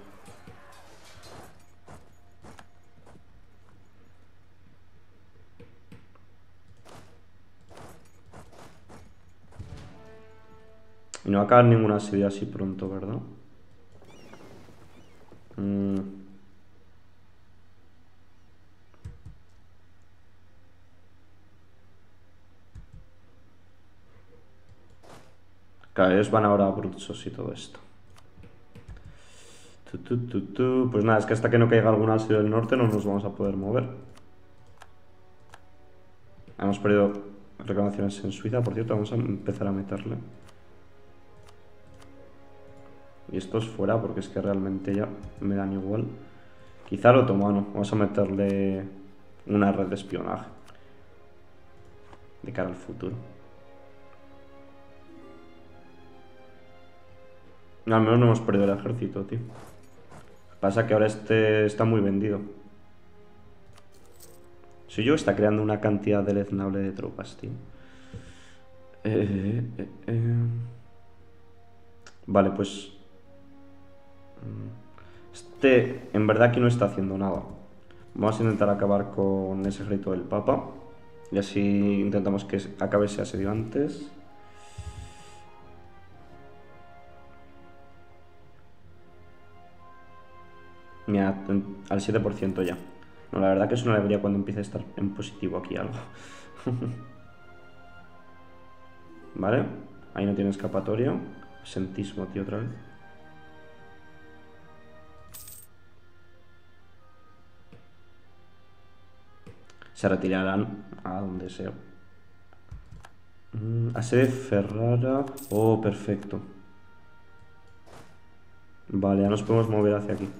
Y no va a acabar ninguna asedio así pronto, ¿verdad? Claro, ellos van ahora a Brutzos y todo esto. Pues nada, es que hasta que no caiga algún asedio del norte no nos vamos a poder mover. Hemos perdido reclamaciones en Suiza, por cierto, vamos a empezar a meterle. Y estos fuera, porque es que realmente ya me dan igual. Quizá el otomano, vamos a meterle una red de espionaje. De cara al futuro. Al menos no hemos perdido el ejército, tío. Pasa que ahora este está muy vendido. Soy yo, está creando una cantidad deleznable de tropas, tío. Vale, pues... Este, en verdad, aquí no está haciendo nada. Vamos a intentar acabar con ese ejército del Papa. Y así intentamos que acabe ese asedio antes. Mira, al 7% ya. No, la verdad que es una alegría cuando empiece a estar en positivo aquí algo. ¿Vale? Ahí no tiene escapatoria. Sentismo, tío, otra vez. Se retirarán a donde sea. Asedio de Ferrara. Oh, perfecto. Vale, ya nos podemos mover hacia aquí.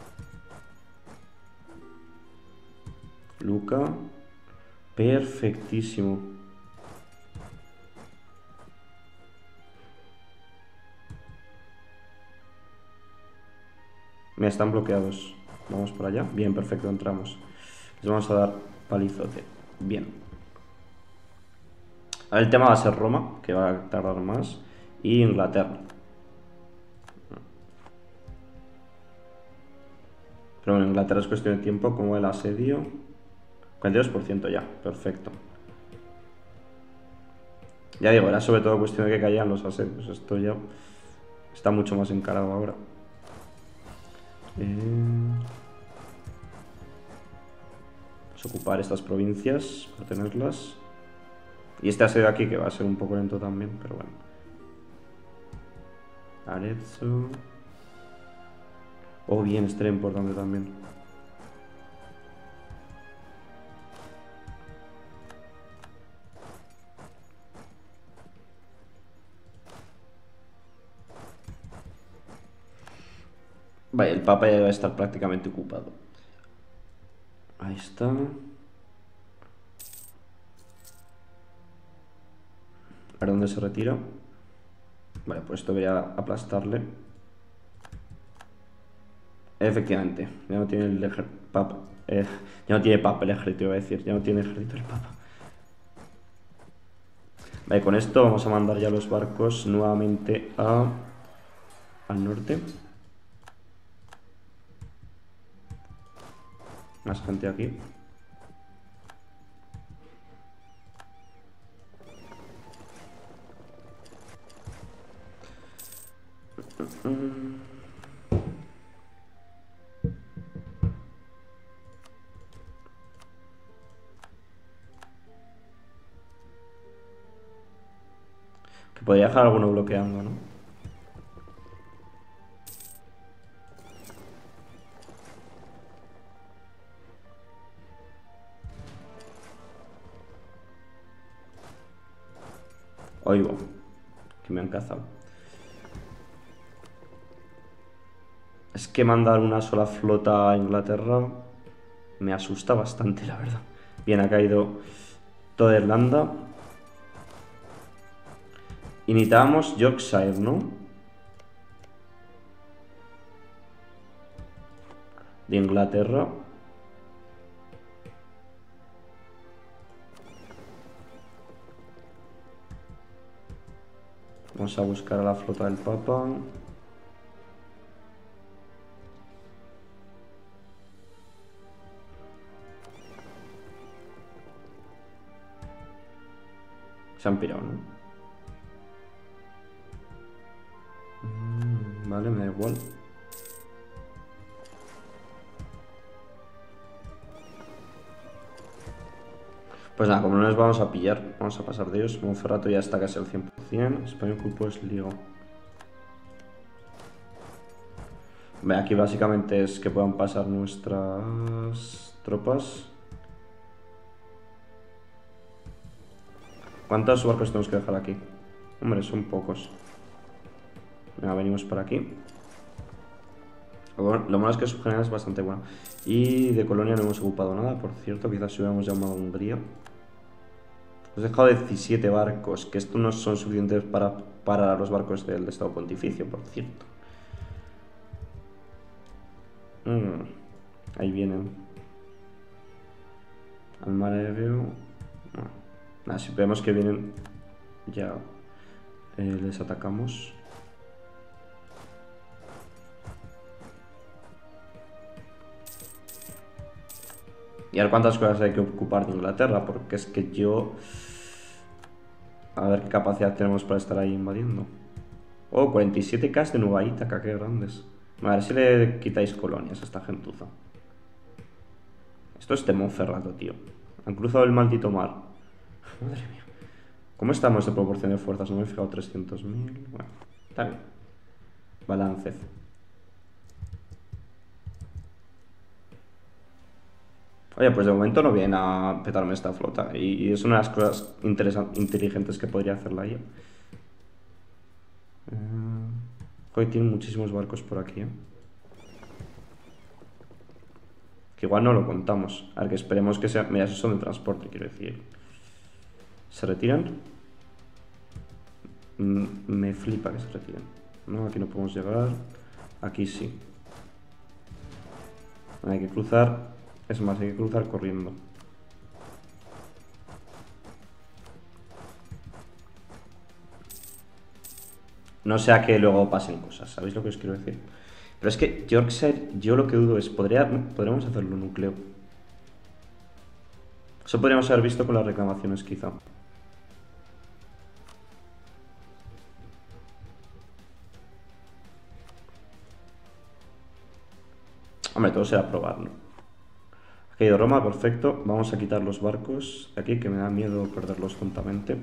Luca. Perfectísimo. Me están bloqueados. Vamos para allá. Bien, perfecto, entramos. Les vamos a dar palizote. Bien. Ahora el tema va a ser Roma, que va a tardar más. Y Inglaterra. Pero bueno, Inglaterra es cuestión de tiempo, como el asedio. 42% ya, perfecto. Ya digo, era sobre todo cuestión de que caían los asedios. Esto ya está mucho más encarado ahora. Vamos a ocupar estas provincias para tenerlas. Y este asedio aquí que va a ser un poco lento también, pero bueno. Arezzo. Oh, bien, este era importante también. Vaya, el Papa ya debe estar prácticamente ocupado. Ahí está. ¿A dónde se retira? Vale, pues esto debería aplastarle. Efectivamente, ya no tiene el Papa. Ya no tiene Papa el ejército, iba a decir. Ya no tiene ejército el Papa. Vale, con esto vamos a mandar ya los barcos nuevamente al norte. Más gente aquí. podría dejar alguno bloqueando, ¿no? Oigo, que me han cazado. Es que mandar una sola flota a Inglaterra me asusta bastante, la verdad. Bien, ha caído toda Irlanda. Y necesitábamos Yorkshire, ¿no? De Inglaterra. Vamos a buscar a la flota del Papa. Se han pirado, ¿no? Vale, me da igual. Pues nada, como no les vamos a pillar, vamos a pasar de ellos. Monferrato ya está casi al 100%. España ocupo es Ligo. Ve, aquí básicamente es que puedan pasar nuestras tropas. ¿Cuántos barcos tenemos que dejar aquí? Hombre, son pocos. Venga, venimos por aquí. Lo malo es que su general es bastante bueno. Y de Colonia no hemos ocupado nada, por cierto. Quizás si hubiéramos llamado a Hungría. Os he dejado 17 barcos, que estos no son suficientes para parar a los barcos del Estado Pontificio, por cierto. Ahí vienen. Al mar aéreo. No. Nada, si vemos que vienen, ya les atacamos. Y a ver cuántas cosas hay que ocupar de Inglaterra, porque es que yo... A ver qué capacidad tenemos para estar ahí invadiendo. Oh, 47k de Nueva Ítaca, qué grandes. A ver si le quitáis colonias a esta gentuza. Esto es de Monferrato, tío. Han cruzado el maldito mar. Madre mía. ¿Cómo estamos de proporción de fuerzas? No me he fijado, 300.000. Bueno, está bien. Balance. Oye, pues de momento no viene a petarme esta flota. Y es una de las cosas inteligentes que podría hacer la IA. Hoy tienen muchísimos barcos por aquí, que igual no lo contamos. A ver, que esperemos que sea... Mira, esos son de transporte, quiero decir. ¿Se retiran? Me flipa que se retiren. No, aquí no podemos llegar. Aquí sí. Hay que cruzar. Es más, hay que cruzar corriendo. No sea que luego pasen cosas, ¿sabéis lo que os quiero decir? Pero es que Yorkshire, yo lo que dudo es, podríamos hacerlo núcleo. Eso podríamos haber visto con las reclamaciones, quizá. Hombre, todo será probarlo. Ha caído Roma, perfecto. Vamos a quitar los barcos de aquí, que me da miedo perderlos juntamente.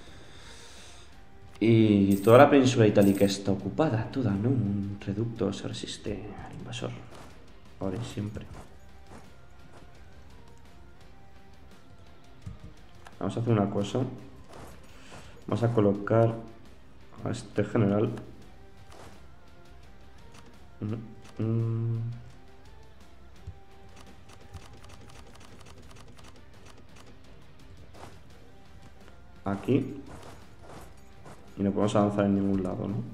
Y toda la península itálica está ocupada, toda, ¿no? Un reducto se resiste al invasor. Ahora y siempre. Vamos a hacer una cosa. Vamos a colocar a este general. Aquí. Y no podemos avanzar en ningún lado, ¿no?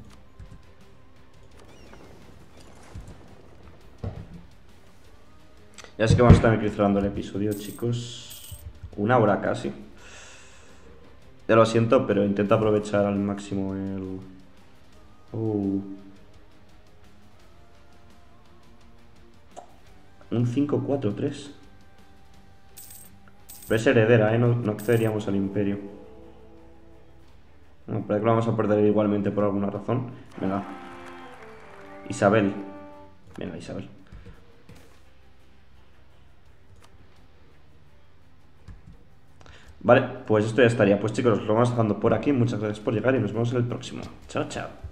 Ya sé que vamos a tener que ir cerrando el episodio, chicos. 1 hora casi. Ya lo siento, pero intento aprovechar al máximo el... Un 5-4-3. Pero es heredera, ¿eh? No accederíamos al imperio. No, pero que lo vamos a perder igualmente por alguna razón. Venga. Isabel. Venga, Isabel. Vale, pues esto ya estaría. Pues chicos, lo vamos dejando por aquí. Muchas gracias por llegar y nos vemos en el próximo. Chao, chao.